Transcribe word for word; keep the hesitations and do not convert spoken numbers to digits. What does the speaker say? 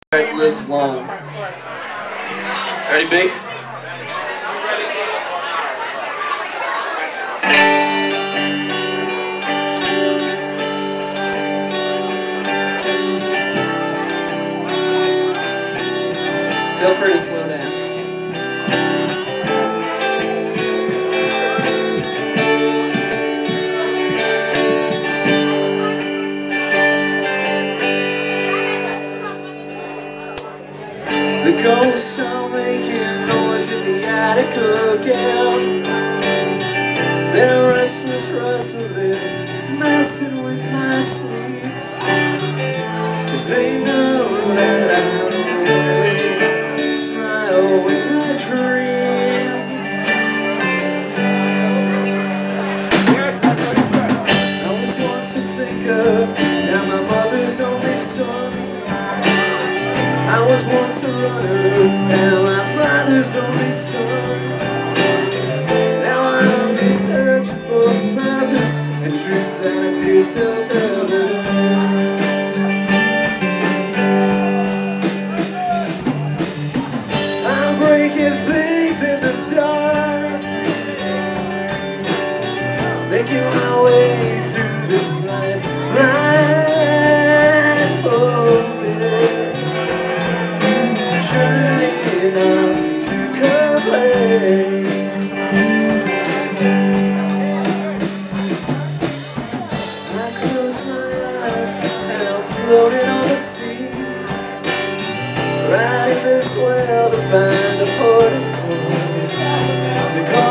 lives long. Ready, B? Feel free to slow dance. The ghosts are making noise in the attic again. Their restless rustling, messing with my sleep. 'Cause they know that I don't really smile when I dream. I was once a thinker, now my mother's only son. I was once a runner, now my father's only son. Now I'm just searching for a purpose and truths that appear self-evident. I'm breaking things in the dark, making my way through this life blindfolded, trying not to complain. I close my eyes and I'm floating on the sea, riding this well to find a port of call, to call